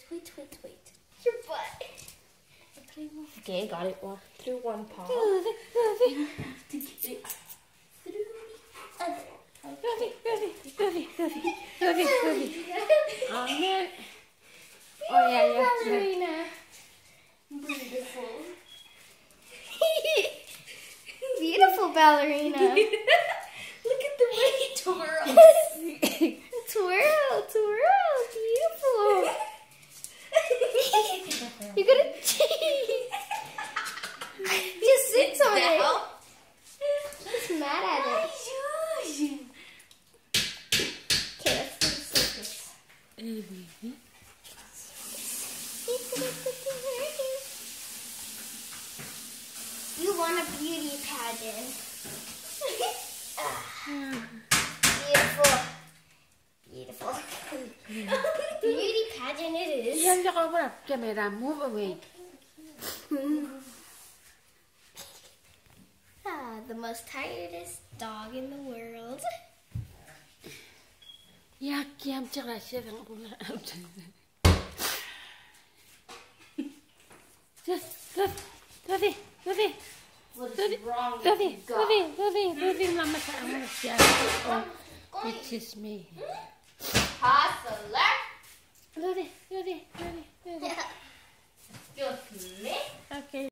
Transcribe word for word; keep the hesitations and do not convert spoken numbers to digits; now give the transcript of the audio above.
wait, wait, wait. Your butt. Okay, I got it one through one paw. Move it, move it. You have to get it through the other. Move it, move it, move it, move it, move it, move it. On it. Oh yeah, yeah. Ballerina. Beautiful. Beautiful ballerina. Look at the way he twirls. Twirl, twirl, beautiful. You're gonna cheat. He just sits on it. He's mad at it. Okay, let's do the circus. You want a beauty pageant. Beautiful. Beautiful. Beauty pageant it is. Yan ako ba? Camera, move away. Ah, the most tiredest dog in the world. Ya, kiam cakap saya tengok pula. Just, just, Tufi, Tufi. What is wrong with Tufi, you, God? Tufi, Tufi, Tufi, Mama sa amo siya. Oh, which is me. Hustler. Tufi, Tufi, Tufi, Tufi. Just me. Okay.